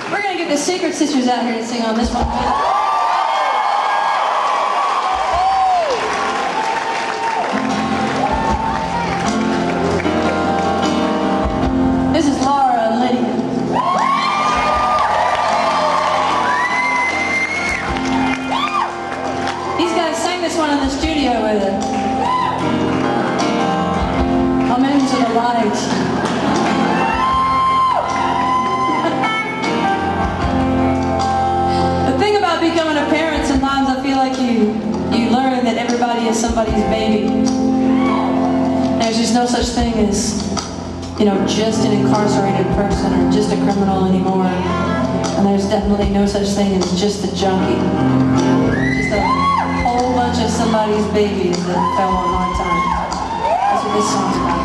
We're gonna get the Secret Sisters out here to sing on this one. This is Laura and Lydia. These guys sang this one in the studio with it. Come into the light. Becoming a parent, sometimes I feel like you learn that everybody is somebody's baby. There's just no such thing as, just an incarcerated person or just a criminal anymore. And there's definitely no such thing as just a junkie. Just a whole bunch of somebody's babies that fell on hard times. That's what this song's about.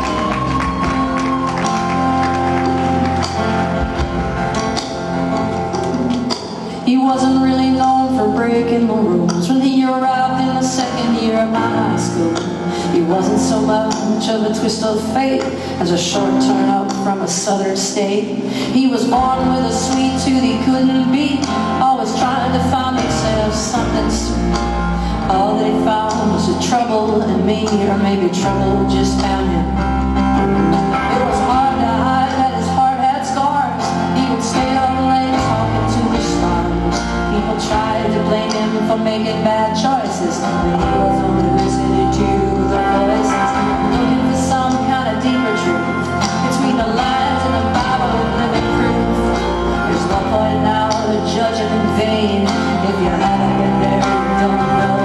He wasn't really known for breaking the rules when he arrived in the second year of my high school. He wasn't so much of a twist of fate as a short turn up from a southern state. He was born with a sweet tooth he couldn't beat, always trying to find himself something sweet. All that he found was the trouble in me, or maybe trouble just found him. It was hard to hide that his heart had scars. He would stay up late talking to the stars. People tried to blame him for making bad choices, but he was only listening to the voices, looking for some kind of deeper truth between the lines in the Bible and living proof. There's no point now to judge him in vain. If you haven't been there, you don't know.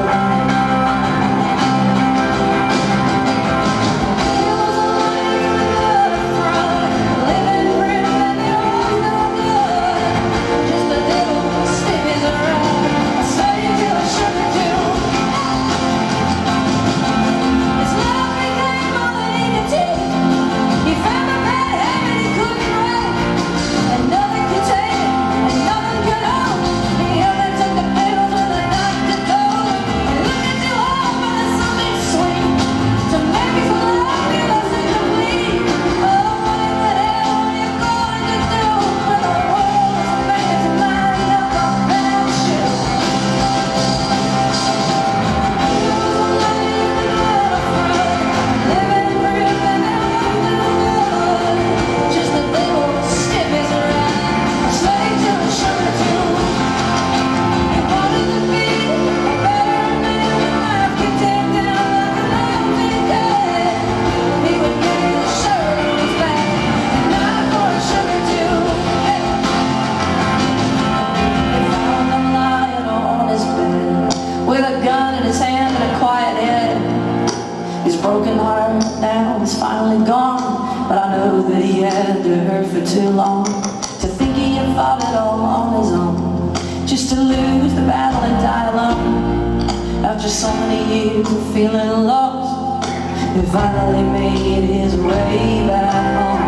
Broken heart now is finally gone, but I know that he had to hurt for too long to think he had fought it all on his own, just to lose the battle and die alone. After so many years of feeling lost, he finally made his way back home.